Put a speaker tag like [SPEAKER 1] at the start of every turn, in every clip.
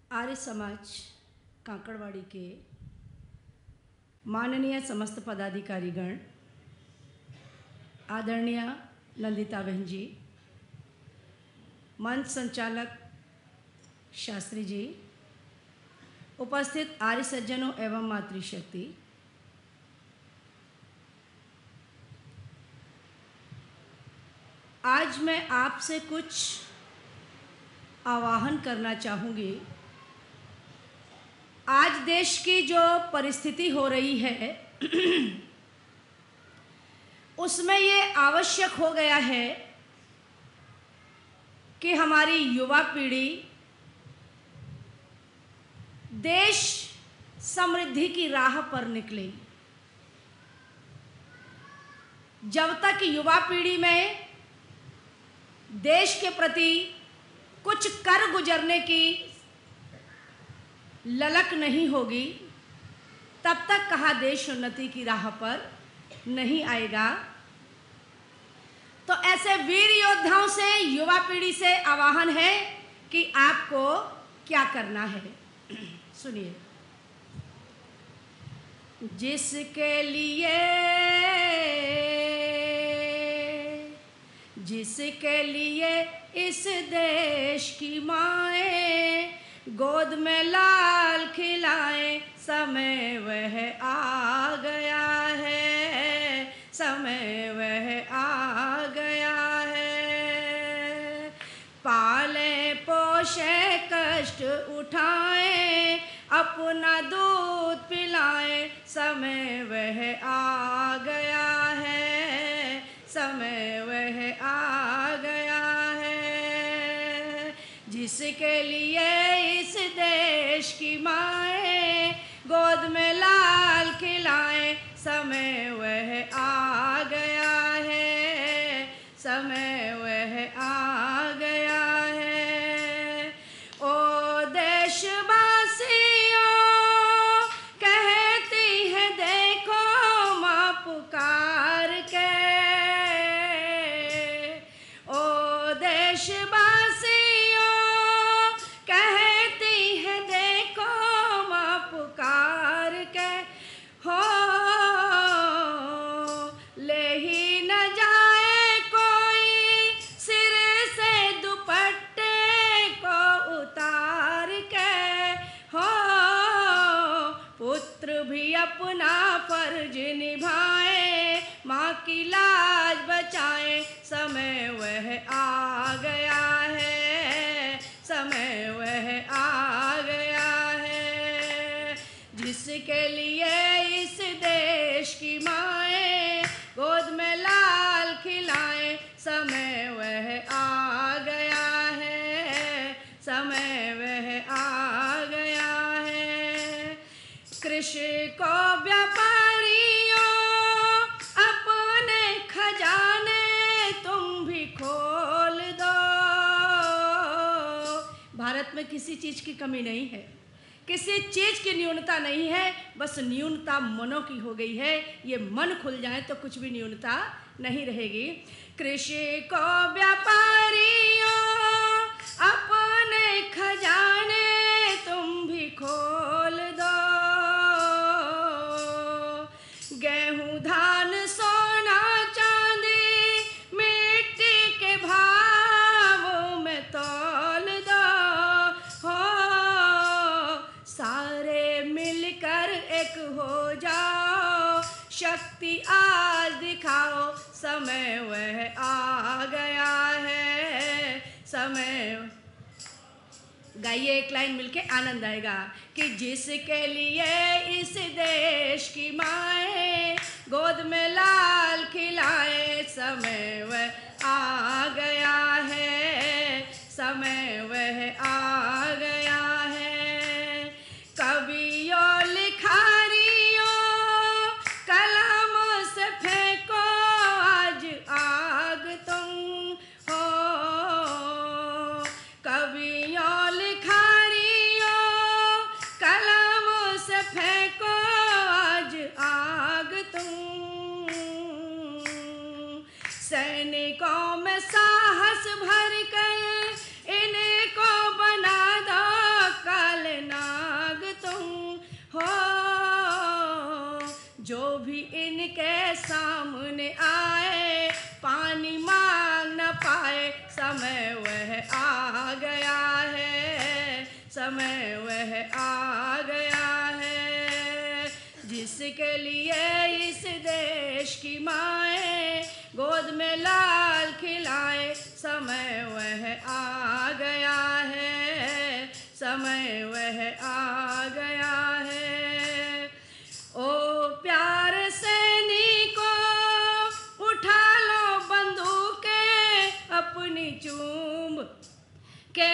[SPEAKER 1] आर्य समाज कांकड़वाड़ी के माननीय समस्त पदाधिकारीगण, आदरणीय नंदिता बहन जी, मंच संचालक शास्त्री जी, उपस्थित आर्य सज्जनों एवं मातृशक्ति, आज मैं आपसे कुछ आवाहन करना चाहूँगी। आज देश की जो परिस्थिति हो रही है उसमें ये आवश्यक हो गया है कि हमारी युवा पीढ़ी देश समृद्धि की राह पर निकले। जब तक युवा पीढ़ी में देश के प्रति कुछ कर गुजरने की ललक नहीं होगी, तब तक कहा देश उन्नति की राह पर नहीं आएगा। तो ऐसे वीर योद्धाओं से, युवा पीढ़ी से आह्वान है कि आपको क्या करना है। सुनिए। जिसके लिए इस देश की माएं गोद में लाल खिलाएं, समय वह आ गया है, समय वह आ गया है। पाले पोषे कष्ट उठाएं, अपना दूध पिलाएं, समय वह आ गया है, समय वह आ गया है। जिसके लिए इस देश की माएं गोद में लाल खिलाएं, समय वह आ गया है, समय वह आ गया है। ओ देशवासियों, कहती है देखो माँ पुकार के। ओ देशवासियों, कहती है देखो माँ पुकार के। हो ले ही न जाए कोई सिर से दुपट्टे को उतार के। हो पुत्र भी अपना फर्ज निभाए, माँ की लाज बचाए, समय वह आ गया है, समय वह आ गया है। जिसके लिए इस देश की माएं गोद में लाल खिलाएं, समय वह आ गया है, समय वह आ गया है। कृषि को व्यापारियों अपने खजाने तुम भी खोल दो। भारत में किसी चीज की कमी नहीं है, किसी चीज की न्यूनता नहीं है, बस न्यूनता मनों की हो गई है। ये मन खुल जाए तो कुछ भी न्यूनता नहीं रहेगी। कृषि को व्यापारियों अपने खजाने तुम भी खोल दो। गेहूं धान सोना चांदी मिट्टी के भाव में तौल दो। हो सारे मिलकर एक हो जाओ, शक्ति आज दिखाओ, समय वह आ गया है, समय। गाइए एक लाइन मिलके, आनंद आएगा। कि जिसके लिए इस देश की माएं गोद में लाल खिलाए, समय वह आ गया है, समय वह आ गया है। कवियों लिखारियों कलम से फेंको आज आग तुम। हो कवियों लिखारियों कलम से फेंको आज आग तुम। सैनिकों में साहस भर कर इनको बना सामने आए, पानी मांग न पाए, समय वह आ गया है, समय वह आ गया है। जिसके लिए इस देश की माएँ गोद में लाल खिलाए, समय वह आ गया है, समय वह आ गया है। ओ प्यारे सैनिकों, उठा लो बंदूकें अपनी चूम के।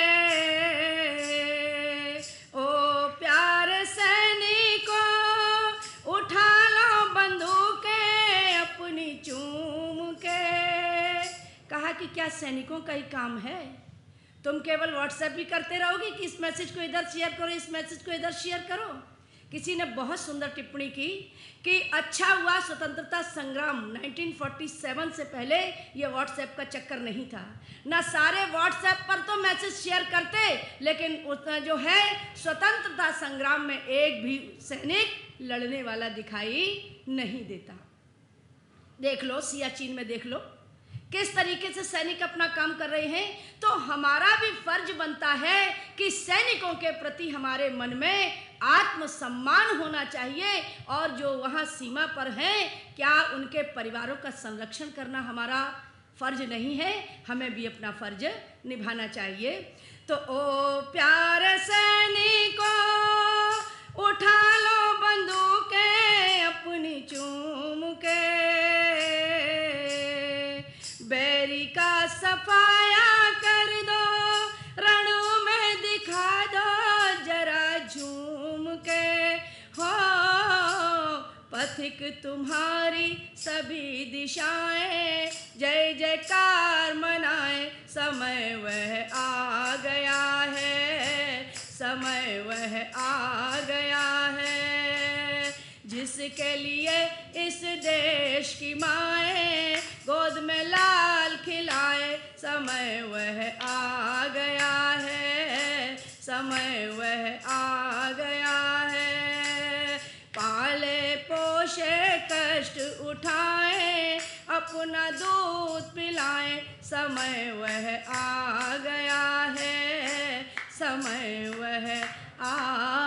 [SPEAKER 1] ओ प्यारे सैनिकों, उठा लो बंदूकें अपनी चूम के। कहा कि क्या सैनिकों का ही काम है? तुम केवल व्हाट्सएप भी करते रहोगे कि इस मैसेज को इधर शेयर करो, इस मैसेज को इधर शेयर करो? किसी ने बहुत सुंदर टिप्पणी की कि अच्छा हुआ स्वतंत्रता संग्राम 1947 से पहले ये व्हाट्सएप का चक्कर नहीं था। ना सारे व्हाट्सएप पर तो मैसेज शेयर करते, लेकिन उतना जो है स्वतंत्रता संग्राम में एक भी सैनिक लड़ने वाला दिखाई नहीं देता। देख लो सियाचिन में, देख लो किस तरीके से सैनिक अपना काम कर रहे हैं। तो हमारा भी फर्ज बनता है कि सैनिकों के प्रति हमारे मन में आत्मसम्मान होना चाहिए, और जो वहाँ सीमा पर हैं, क्या उनके परिवारों का संरक्षण करना हमारा फर्ज नहीं है? हमें भी अपना फर्ज निभाना चाहिए। तो ओ प्यारे सैनिकों, उठा लो बंदूकें अपनी चूम के। बैरी का सफाया कर दो, रणों में दिखा दो जरा झूम के। हो पथिक तुम्हारी सभी दिशाएं जय जयकार मनाए, समय वह आ गया है, समय वह आ गया है। जिसके लिए इस देश की माएँ गोद में लाल खिलाए, समय वह आ गया है, समय वह आ गया है। पाले पोषे कष्ट उठाए, अपना दूध पिलाए, समय वह आ गया है, समय वह आ